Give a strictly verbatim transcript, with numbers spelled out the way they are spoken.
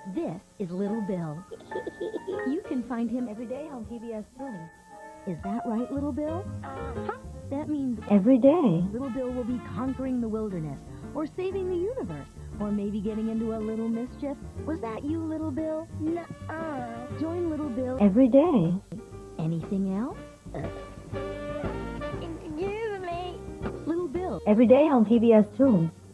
This is Little Bill. You can find him every day on P B S Toons. Is that right, Little Bill? Uh-huh. That means Every day. Little Bill will be conquering the wilderness, or saving the universe, or maybe getting into a little mischief. Was that you, Little Bill? Nuh-uh. Join Little Bill. Every day. Anything else? Excuse me. Little Bill. Every day on P B S Toons.